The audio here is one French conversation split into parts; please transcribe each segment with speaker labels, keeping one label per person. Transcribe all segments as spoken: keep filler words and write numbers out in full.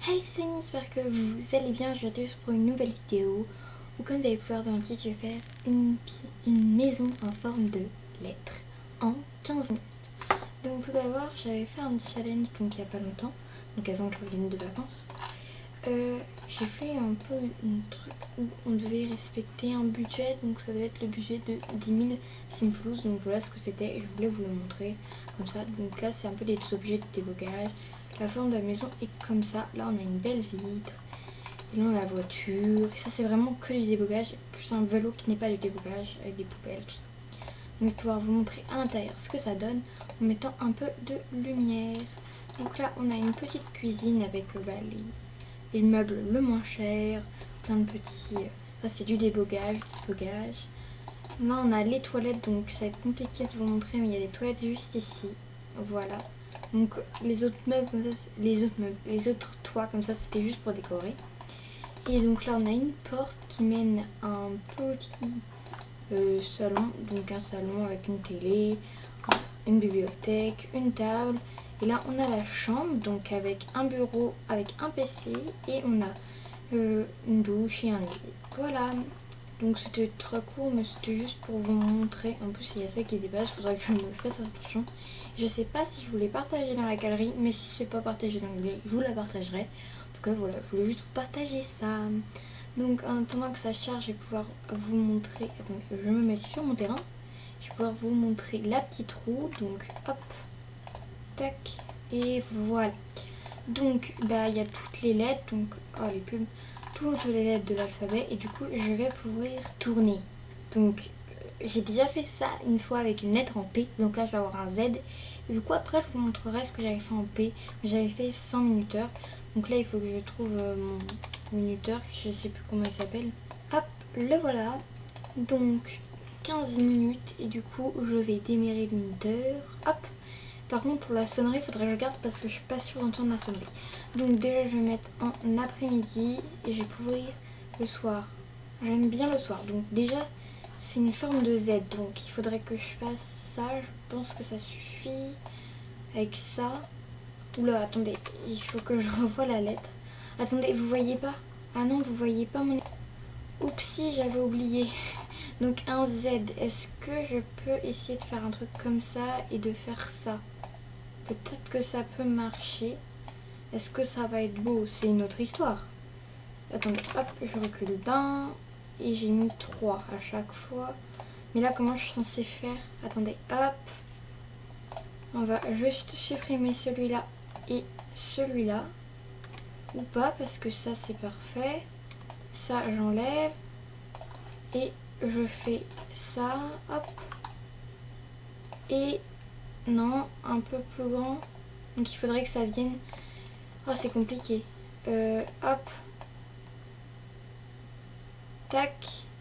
Speaker 1: Hey c'est Sony, j'espère que vous allez bien. Je retrouve pour une nouvelle vidéo où, comme vous avez pu voir dans le titre, je vais faire une, une maison en forme de lettre en quinze minutes. Donc tout d'abord, j'avais fait un challenge donc il n'y a pas longtemps, donc avant que je revienne de vacances. Euh, j'ai fait un peu un truc où on devait respecter un budget, donc ça devait être le budget de dix mille Simplous. Donc voilà ce que c'était et je voulais vous le montrer comme ça. Donc là c'est un peu les objets de débogage. La forme de la maison est comme ça. Là on a une belle vitre. Et là on a la voiture. Et ça c'est vraiment que du débogage, plus un vélo qui n'est pas du débogage avec des poubelles, tout ça. Donc je vais pouvoir vous montrer à l'intérieur ce que ça donne en mettant un peu de lumière. Donc là on a une petite cuisine avec euh, bah, les les meubles le moins cher, plein de petits, ça c'est du débogage, du débogage. Là on a les toilettes, donc ça va être compliqué de vous montrer, mais il y a des toilettes juste ici, voilà. Donc les autres meubles comme ça, les autres meubles, les autres toits comme ça c'était juste pour décorer. Et donc là on a une porte qui mène à un petit euh, salon, donc un salon avec une télé, une bibliothèque, une table. Et là on a la chambre, donc avec un bureau, avec un P C, et on a euh, une douche et un lit. Voilà, donc c'était très court, mais c'était juste pour vous montrer. En plus il y a ça qui dépasse, il faudrait que je me fasse attention. Je sais pas si je voulais partager dans la galerie, mais si c'est pas partagé dans la galerie, je vous la partagerai. En tout cas voilà, je voulais juste vous partager ça. Donc en attendant que ça charge, je vais pouvoir vous montrer. Attendez, je me mets sur mon terrain. Je vais pouvoir vous montrer la petite roue. Donc hop, tac, et voilà. Donc bah il y a toutes les lettres, donc oh les pubs, toutes les lettres de l'alphabet, et du coup je vais pouvoir tourner. Donc euh, j'ai déjà fait ça une fois avec une lettre en P, donc là je vais avoir un Z. Et du coup après je vous montrerai ce que j'avais fait en P, mais j'avais fait cent minuteur. Donc là il faut que je trouve euh, mon minuteur, je sais plus comment il s'appelle. Hop, le voilà. Donc quinze minutes, et du coup je vais démarrer le minuteur. Hop. Par contre pour la sonnerie il faudrait que je regarde parce que je suis pas sûre d'entendre la sonnerie. Donc déjà je vais mettre en après-midi et je vais pouvoir le soir. J'aime bien le soir. Donc déjà c'est une forme de Z, donc il faudrait que je fasse ça. Je pense que ça suffit avec ça. Oula, attendez, il faut que je revoie la lettre. Attendez, vous voyez pas? Ah non, vous voyez pas mon... Oupsie, j'avais oublié. Donc un Z, est-ce que je peux essayer de faire un truc comme ça et de faire ça? Peut-être que ça peut marcher. Est-ce que ça va être beau? C'est une autre histoire. Attendez, hop, je recule d'un. Et j'ai mis trois à chaque fois. Mais là, comment je suis censée faire? Attendez, hop. On va juste supprimer celui-là et celui-là. Ou pas, parce que ça, c'est parfait. Ça, j'enlève. Et je fais ça, hop. Et non, un peu plus grand. Donc il faudrait que ça vienne... Oh, c'est compliqué. Euh, hop. Tac.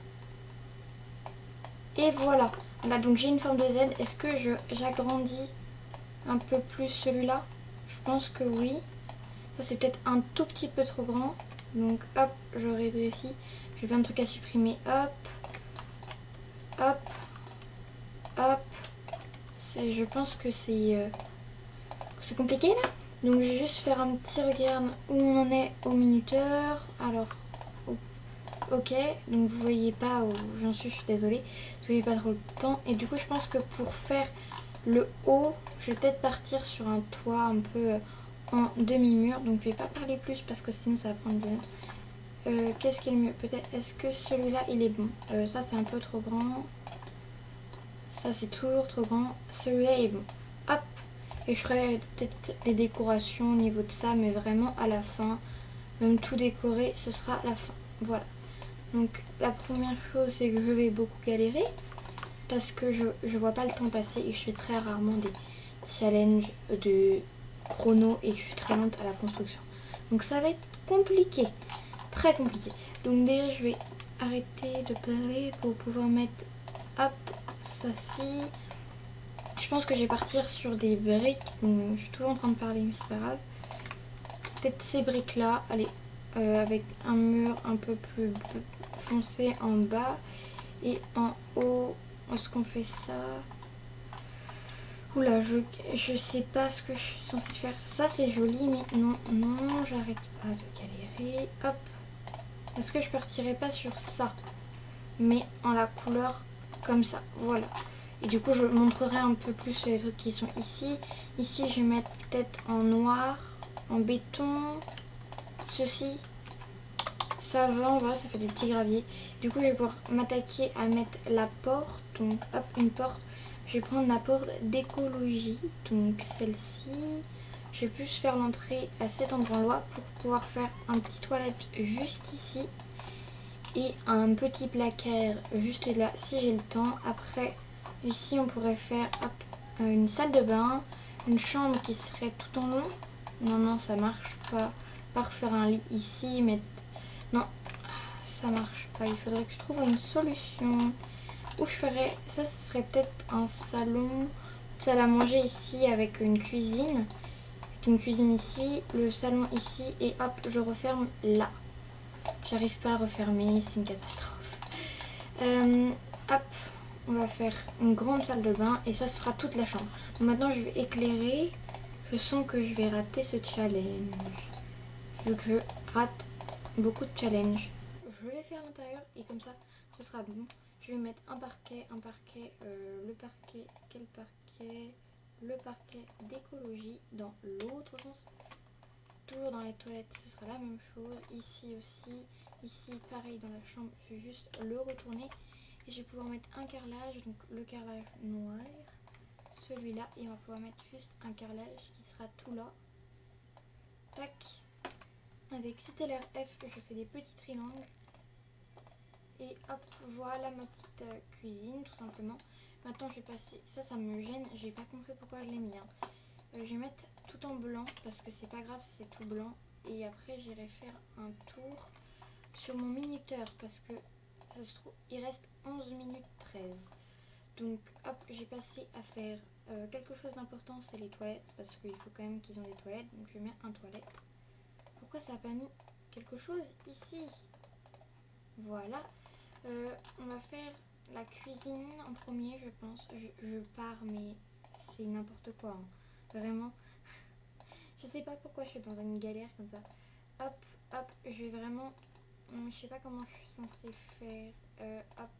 Speaker 1: Et voilà. Voilà, donc j'ai une forme de Z. Est-ce que je j'agrandis un peu plus celui-là? Je pense que oui. Ça, c'est peut-être un tout petit peu trop grand. Donc hop, je rétrécis. J'ai plein de trucs à supprimer. Hop. Hop. Hop. Je pense que c'est euh, c'est compliqué là. Donc je vais juste faire un petit regard où on en est au minuteur. Alors, ok, donc vous voyez pas où j'en suis, je suis désolée. Vous n'avez pas trop le temps. Et du coup, je pense que pour faire le haut, je vais peut-être partir sur un toit un peu en demi-mur. Donc je vais pas parler plus parce que sinon ça va prendre des heures. Euh, Qu'est-ce qui est le mieux? Peut-être, est-ce que celui-là il est bon? euh, Ça c'est un peu trop grand. Ça c'est toujours trop grand. Celui-là est bon. Hop. Et je ferai peut-être des décorations au niveau de ça, mais vraiment à la fin. Même tout décorer, ce sera à la fin. Voilà. Donc la première chose, c'est que je vais beaucoup galérer. Parce que je ne vois pas le temps passer et je fais très rarement des challenges de chrono et que je suis très lente à la construction. Donc ça va être compliqué. Très compliqué. Donc déjà, je vais arrêter de parler pour pouvoir mettre, hop, ça ci. Je pense que je vais partir sur des briques. Donc, je suis toujours en train de parler, mais c'est pas grave. Peut-être ces briques là. Allez, euh, avec un mur un peu plus foncé en bas. Et en haut, est-ce qu'on fait ça? Oula, je, je sais pas ce que je suis censée faire. Ça c'est joli, mais non, non, j'arrête pas de galérer. Hop. Est-ce que je partirai pas sur ça, mais en la couleur comme ça, voilà. Et du coup je montrerai un peu plus les trucs qui sont ici. Ici je vais mettre peut-être en noir, en béton, ceci. Ça va, voilà, ça fait des petits graviers. Du coup je vais pouvoir m'attaquer à mettre la porte. Donc hop, une porte. Je vais prendre la porte d'écologie, donc celle-ci. Je vais plus faire l'entrée à cet endroit-là pour pouvoir faire un petit toilette juste ici. Et un petit placard juste là si j'ai le temps. Après ici on pourrait faire hop, une salle de bain, une chambre qui serait tout en long. Non non ça marche pas. Pas refaire un lit ici, mais non ça marche pas. Il faudrait que je trouve une solution. Où je ferais ça, ce serait peut-être un salon, salle à manger ici avec une cuisine. Avec une cuisine ici, le salon ici et hop je referme là. J'arrive pas à refermer, c'est une catastrophe. Euh, hop, on va faire une grande salle de bain et ça sera toute la chambre. Donc maintenant je vais éclairer. Je sens que je vais rater ce challenge. Vu que je rate beaucoup de challenges. Je vais faire l'intérieur et comme ça ce sera bon. Je vais mettre un parquet, un parquet, euh, le parquet, quel parquet? Le parquet d'écologie dans l'autre sens. Toujours dans les toilettes, ce sera la même chose. Ici aussi. Ici, pareil dans la chambre. Je vais juste le retourner. Et je vais pouvoir mettre un carrelage. Donc le carrelage noir. Celui-là. Et on va pouvoir mettre juste un carrelage qui sera tout là. Tac. Avec C T L R F, je fais des petits triangles. Et hop, voilà ma petite euh, cuisine, tout simplement. Maintenant, je vais passer... Ça, ça me gêne. J'ai pas compris pourquoi je l'ai mis. Hein. Euh, je vais mettre tout en blanc parce que c'est pas grave si c'est tout blanc. Et après j'irai faire un tour sur mon minuteur parce que ça se trouve il reste onze minutes treize. Donc hop, j'ai passé à faire euh, quelque chose d'important, c'est les toilettes parce qu'il faut quand même qu'ils ont des toilettes. Donc je mets un toilette. Pourquoi ça n'a pas mis quelque chose ici? Voilà. Euh, on va faire la cuisine en premier, je pense. Je, je pars mais c'est n'importe quoi. Hein. Vraiment. Je sais pas pourquoi je suis dans une galère comme ça. Hop, hop, je vais vraiment... Je sais pas comment je suis censée faire. Euh, hop.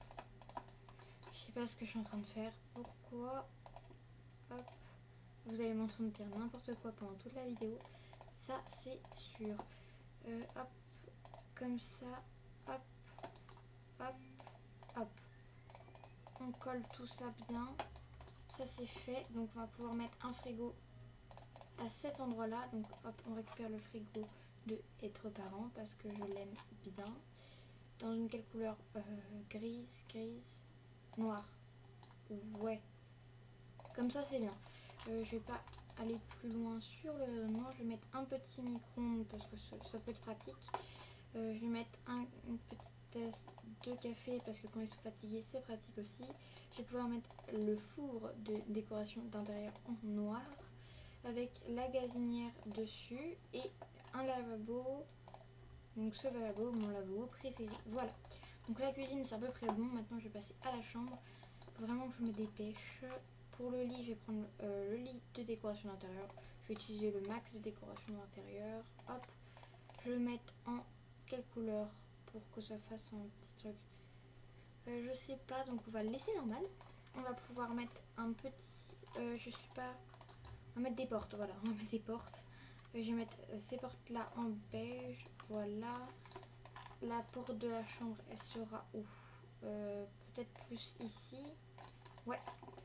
Speaker 1: Je sais pas ce que je suis en train de faire. Pourquoi? Hop. Vous allez m'entendre dire n'importe quoi pendant toute la vidéo. Ça, c'est sûr. Euh, hop. Comme ça. Hop. Hop. Hop. On colle tout ça bien. Ça, c'est fait. Donc, on va pouvoir mettre un frigo à cet endroit là, donc hop, on récupère le frigo de Être Parent parce que je l'aime bien. Dans une quelle couleur? euh, Grise, grise, noir. Ouais, comme ça c'est bien. Euh, je vais pas aller plus loin sur le raisonnement. Je vais mettre un petit micro-ondes parce que ça, ça peut être pratique. Euh, je vais mettre un, une petite tasse de café parce que quand ils sont fatigués c'est pratique aussi. Je vais pouvoir mettre le four de décoration d'intérieur en noir avec la gazinière dessus et un lavabo. Donc ce lavabo, mon lavabo préféré. Voilà. Donc la cuisine c'est à peu près bon. Maintenant je vais passer à la chambre. Faut vraiment que je me dépêche. Pour le lit, je vais prendre euh, le lit de décoration d'intérieur. Je vais utiliser le max de décoration d'intérieur. Hop. Je vais le mettre en quelle couleur pour que ça fasse un petit truc. Euh, je sais pas, donc on va le laisser normal. On va pouvoir mettre un petit... Euh, je suis pas... On va mettre des portes, voilà, on va mettre des portes. Euh, je vais mettre euh, ces portes là en beige, voilà. La porte de la chambre, elle sera où? euh, Peut-être plus ici. Ouais.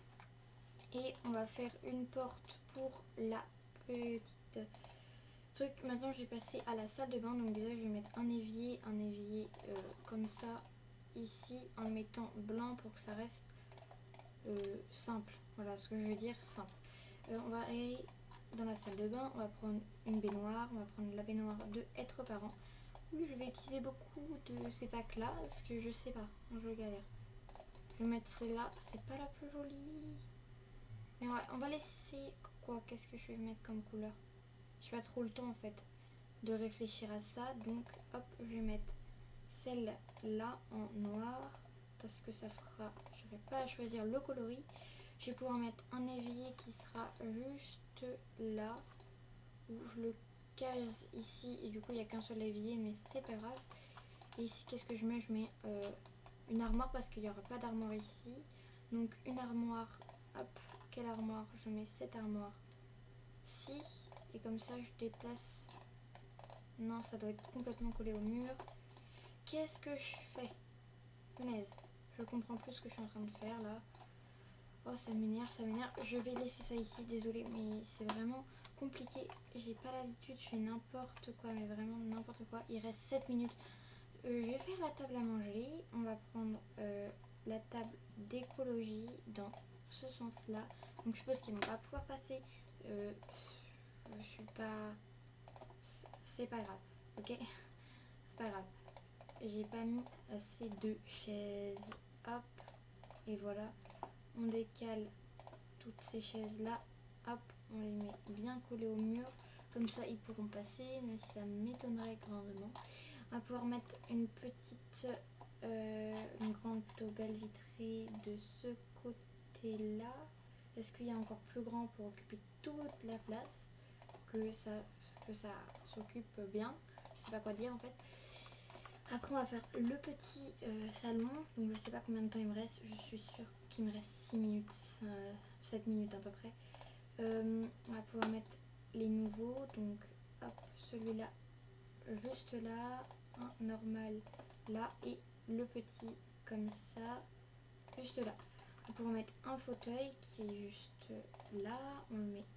Speaker 1: Et on va faire une porte pour la petite truc. Maintenant, je vais passer à la salle de bain. Donc déjà, je vais mettre un évier, un évier euh, comme ça ici en le mettant blanc pour que ça reste euh, simple. Voilà ce que je veux dire, simple. Euh, on va aller dans la salle de bain, on va prendre une baignoire, on va prendre la baignoire de Être Parent. Oui, je vais utiliser beaucoup de ces packs là parce que je sais pas, je galère. Je vais mettre celle-là, c'est pas la plus jolie. Mais ouais, on va laisser quoi? Qu'est-ce que je vais mettre comme couleur? J'ai pas trop le temps en fait de réfléchir à ça, donc hop, je vais mettre celle-là en noir parce que ça fera, je n'aurai pas à choisir le coloris. Je vais pouvoir mettre un évier qui sera juste là, où je le case ici et du coup il n'y a qu'un seul évier, mais c'est pas grave. Et ici qu'est-ce que je mets? Je mets euh, une armoire parce qu'il n'y aura pas d'armoire ici. Donc une armoire, hop, quelle armoire? Je mets cette armoire-ci et comme ça je déplace. Non, ça doit être complètement collé au mur. Qu'est-ce que je fais? Punaise, je comprends plus ce que je suis en train de faire là. Oh, ça m'énerve, ça m'énerve. Je vais laisser ça ici, désolée, mais c'est vraiment compliqué. J'ai pas l'habitude, je fais n'importe quoi, mais vraiment n'importe quoi. Il reste sept minutes. Euh, je vais faire la table à manger. On va prendre euh, la table d'écologie dans ce sens-là. Donc je suppose qu'ils vont pas pouvoir passer. Euh, je suis pas... C'est pas grave, ok? C'est pas grave. J'ai pas mis assez de chaises. Hop, et voilà. On décale toutes ces chaises là, hop, on les met bien collées au mur, comme ça ils pourront passer, mais ça m'étonnerait grandement. On va pouvoir mettre une petite, euh, une grande belle vitrée de ce côté là. Est-ce qu'il y a encore plus grand pour occuper toute la place, que ça, que ça s'occupe bien? Je sais pas quoi dire en fait. Après on va faire le petit euh, salon, donc je sais pas combien de temps il me reste, je suis sûre qu'il me reste six minutes, euh, sept minutes à peu près. Euh, on va pouvoir mettre les nouveaux, donc hop, celui-là juste là, un normal là et le petit comme ça, juste là. On va pouvoir mettre un fauteuil qui est juste là, on le met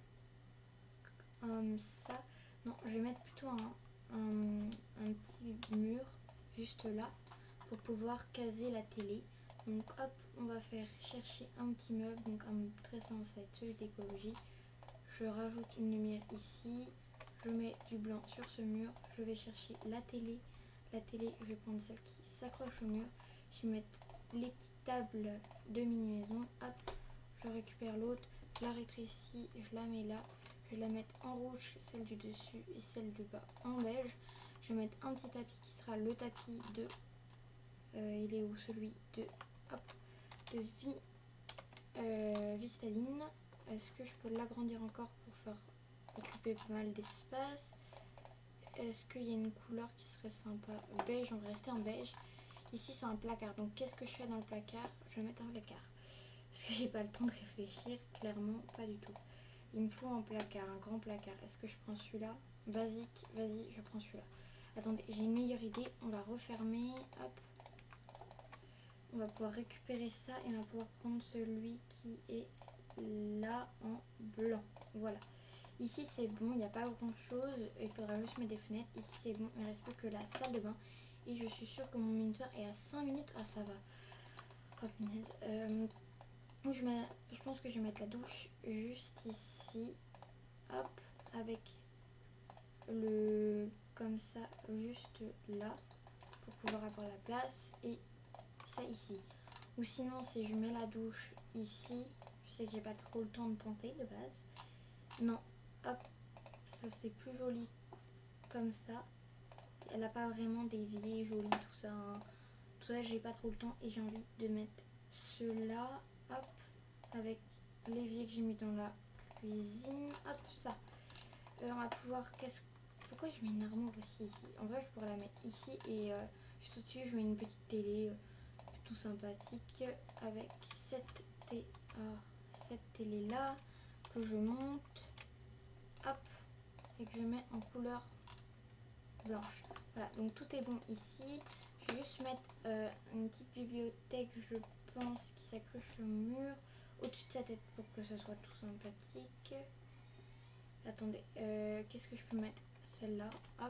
Speaker 1: comme ça. Non, je vais mettre plutôt un, un, un petit mur juste là pour pouvoir caser la télé. Donc hop, on va faire chercher un petit meuble, donc un très simple, ça va être celui d'écologie. Je rajoute une lumière ici, je mets du blanc sur ce mur, je vais chercher la télé. La télé, je vais prendre celle qui s'accroche au mur. Je vais mettre les petites tables de mini-maison, hop, je récupère l'autre, je la rétrécis, je la mets là. Je vais la mettre en rouge, celle du dessus et celle du bas en beige. Je vais mettre un petit tapis qui sera le tapis de... Euh, il est où celui de... Hop, de vie, euh, Vistaline. Est-ce que je peux l'agrandir encore pour faire occuper pas mal d'espace? Est-ce qu'il y a une couleur qui serait sympa? Beige, on va rester en beige. Ici c'est un placard, donc qu'est-ce que je fais dans le placard? Je vais mettre un placard. Parce que j'ai pas le temps de réfléchir, clairement pas du tout. Il me faut un placard, un grand placard. Est-ce que je prends celui-là? Basique, vas-y, je prends celui-là. Attendez, j'ai une meilleure idée. On va refermer, hop. On va pouvoir récupérer ça et on va pouvoir prendre celui qui est là en blanc. Voilà. Ici c'est bon, il n'y a pas grand chose. Il faudra juste mettre des fenêtres. Ici c'est bon, il ne reste plus que la salle de bain. Et je suis sûre que mon minuteur est à cinq minutes. Ah ça va. Oh punaise. Euh, je, mets, je pense que je vais mettre la douche juste ici. Hop, avec le comme ça juste là pour pouvoir avoir la place et ça ici. Ou sinon si je mets la douche ici, je sais que j'ai pas trop le temps de penser de base. Non, hop, ça c'est plus joli comme ça. Elle n'a pas vraiment d'évier joli tout ça. Hein. Tout ça j'ai pas trop le temps et j'ai envie de mettre cela, hop, avec l'évier que j'ai mis dans la cuisine, hop ça. Euh, on va pouvoir, qu'est-ce pourquoi je mets une armoire aussi ici? En vrai je pourrais la mettre ici et euh, juste au-dessus je mets une petite télé euh, tout sympathique avec cette, té alors, cette télé là que je monte, hop, et que je mets en couleur blanche. Voilà, donc tout est bon ici. Je vais juste mettre euh, une petite bibliothèque, je pense, qui s'accroche au mur au-dessus de sa tête pour que ce soit tout sympathique. Attendez, euh, qu'est-ce que je peux mettre? Celle-là, hop.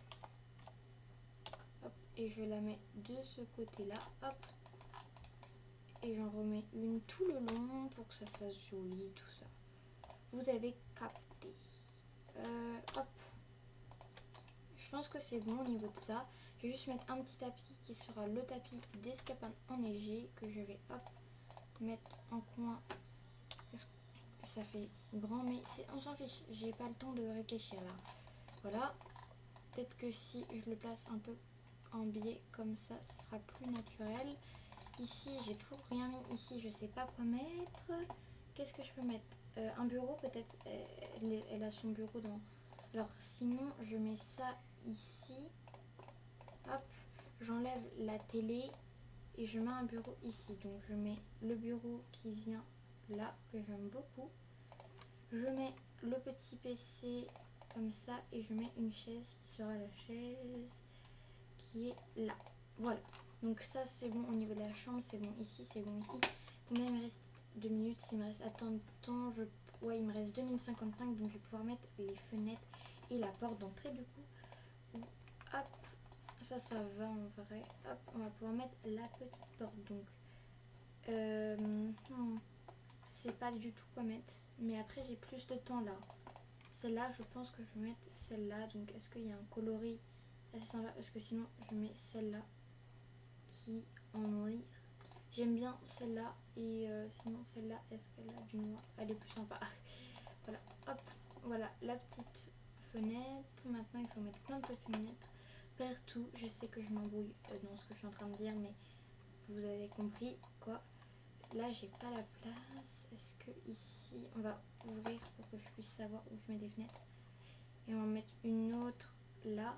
Speaker 1: Hop, et je la mets de ce côté-là, hop. Et j'en remets une tout le long pour que ça fasse joli, tout ça. Vous avez capté. Euh, hop. Je pense que c'est bon au niveau de ça. Je vais juste mettre un petit tapis qui sera le tapis d'escapade enneigé que je vais, hop, mettre en coin. Ça fait grand, mais on s'en fiche. J'ai pas le temps de réfléchir là. Voilà. Peut-être que si je le place un peu en biais comme ça, ça sera plus naturel. Ici, j'ai toujours rien mis. Ici, je sais pas quoi mettre. qu'est-ce que je peux mettre? euh, Un bureau peut-être, elle, elle a son bureau dans... Alors sinon je mets ça ici, hop, j'enlève la télé et je mets un bureau ici. Donc je mets le bureau qui vient là, que j'aime beaucoup. Je mets le petit P C comme ça et je mets une chaise qui sera la chaise qui est là. Voilà, donc ça c'est bon au niveau de la chambre, c'est bon ici, c'est bon ici. Combien il me reste? Deux minutes, s'il me reste attends temps, je... ouais il me reste deux minutes cinquante-cinq, donc je vais pouvoir mettre les fenêtres et la porte d'entrée du coup. Hop, ça ça va en vrai. Hop, on va pouvoir mettre la petite porte donc. Euh, hmm, c'est pas du tout quoi mettre, mais après j'ai plus de temps là. Celle-là, je pense que je vais mettre celle-là, donc est-ce qu'il y a un coloris assez sympa? Parce que sinon je mets celle-là qui en noir. J'aime bien celle-là et euh, sinon celle-là, est-ce qu'elle a du noir? Elle est plus sympa. Voilà, hop, voilà la petite fenêtre. Maintenant il faut mettre plein de petites fenêtres partout. Je sais que je m'embrouille dans ce que je suis en train de dire, mais vous avez compris quoi. Là j'ai pas la place. Est-ce que ici on va ouvrir pour que je puisse savoir où je mets des fenêtres? Et on va mettre une autre là.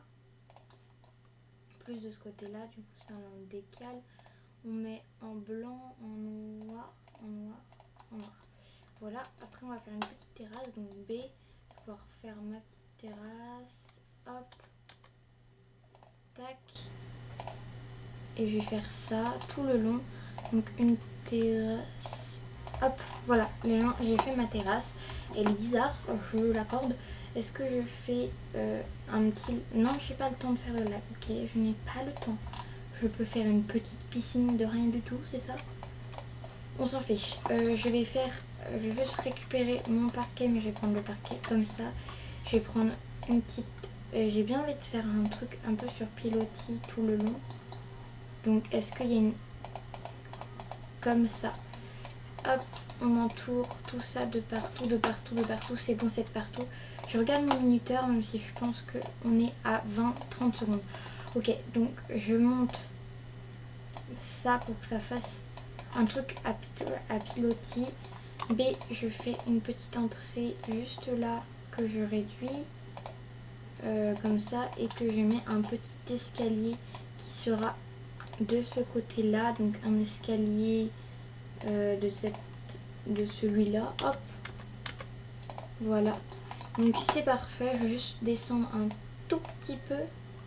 Speaker 1: Plus de ce côté là, du coup ça on décale. On met en blanc, en noir, en noir, en noir. Voilà, après on va faire une petite terrasse, donc B, je vais pouvoir faire ma petite terrasse, hop, tac. Et je vais faire ça tout le long, donc une terrasse, hop, voilà, j'ai fait ma terrasse. Elle est bizarre, je l'accorde. Est-ce que je fais euh, un petit... Non, j'ai pas le temps de faire le lac, ok, je n'ai pas le temps. Je peux faire une petite piscine de rien du tout, c'est ça? On s'en fiche. Euh, je vais faire... Euh, je vais juste récupérer mon parquet, mais je vais prendre le parquet comme ça. Je vais prendre une petite... Euh, j'ai bien envie de faire un truc un peu sur pilotis tout le long. Donc, est-ce qu'il y a une... Comme ça. Hop, on entoure tout ça de partout, de partout, de partout. C'est bon, c'est de partout. Je regarde mon minuteur, même si je pense qu'on est à vingt trente secondes. Ok, donc je monte ça pour que ça fasse un truc à, à pilotis. B, je fais une petite entrée juste là que je réduis euh, comme ça et que je mets un petit escalier qui sera de ce côté là, donc un escalier euh, de cette de celui là, hop, voilà, donc c'est parfait. Je vais juste descendre un tout petit peu,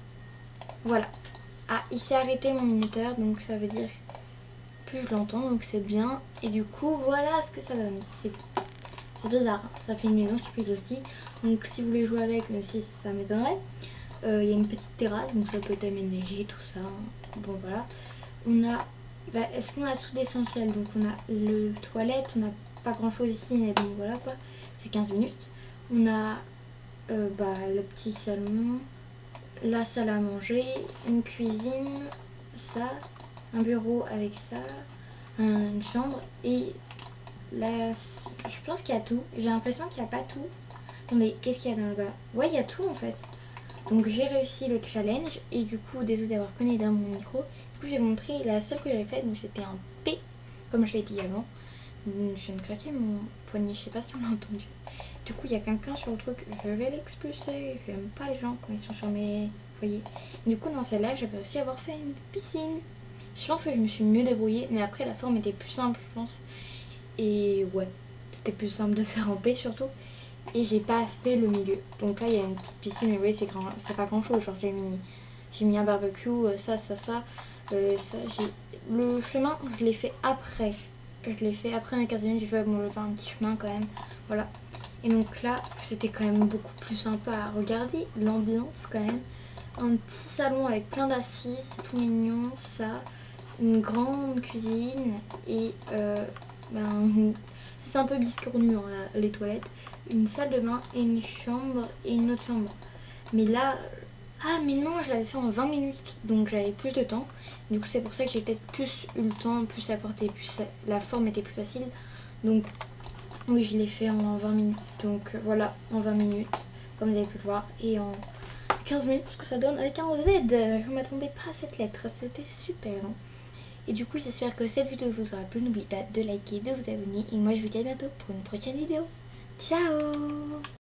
Speaker 1: voilà. Ah, il s'est arrêté mon minuteur, donc ça veut dire plus je l'entends, donc c'est bien. Et du coup voilà ce que ça donne. C'est bizarre, ça fait une maison qui pilotis. Donc si vous voulez jouer avec, même si ça m'étonnerait, il euh, y a une petite terrasse, donc ça peut être aménagé, tout ça. Bon voilà, on a, bah, est-ce qu'on a tout d'essentiel? Donc on a le toilette, on n'a pas grand chose ici, mais bon voilà quoi, c'est quinze minutes. On a euh, bah, le petit salon, la salle à manger, une cuisine, ça, un bureau avec ça, une chambre et là, je pense qu'il y a tout. J'ai l'impression qu'il n'y a pas tout. Attendez, qu'est-ce qu'il y a dans le bas? Ouais, il y a tout en fait. Donc j'ai réussi le challenge et du coup, désolé d'avoir connu dans mon micro. Du coup, j'ai montré la seule que j'avais faite, donc c'était un P, comme je l'ai dit avant. Je viens de craquer mon poignet, je sais pas si on l'a entendu. Du coup, il y a quelqu'un sur le truc, je vais l'expulser. J'aime pas les gens quand ils sont sur mes foyers. Du coup, dans celle-là, j'avais aussi avoir fait une piscine. Je pense que je me suis mieux débrouillée, mais après, la forme était plus simple, je pense. Et ouais, c'était plus simple de faire en paix surtout. Et j'ai pas fait le milieu. Donc là, il y a une petite piscine, mais vous voyez, c'est grand, c'est pas grand chose. Genre, j'ai mis, j'ai mis un barbecue, ça, ça, ça. Euh, ça j'ai... Le chemin, je l'ai fait après. Je l'ai fait après mes quinze minutes. J'ai fait, bon, je vais faire un petit chemin quand même. Voilà. Et donc là, c'était quand même beaucoup plus sympa à regarder. L'ambiance, quand même. Un petit salon avec plein d'assises, c'est tout mignon, ça. Une grande cuisine et euh, ben, c'est un peu biscornu hein, les toilettes, une salle de bain et une chambre et une autre chambre. Mais là, ah mais non, je l'avais fait en vingt minutes, donc j'avais plus de temps. Du coup c'est pour ça que j'ai peut-être plus eu le temps, plus à porter, plus la forme était plus facile. Donc oui, je l'ai fait en vingt minutes. Donc voilà, en vingt minutes, comme vous avez pu le voir, et en quinze minutes, ce que ça donne avec un Z. Je ne m'attendais pas à cette lettre, c'était super. Hein. Et du coup j'espère que cette vidéo vous aura plu. N'oubliez pas de liker, de vous abonner. Et moi je vous dis à bientôt pour une prochaine vidéo. Ciao!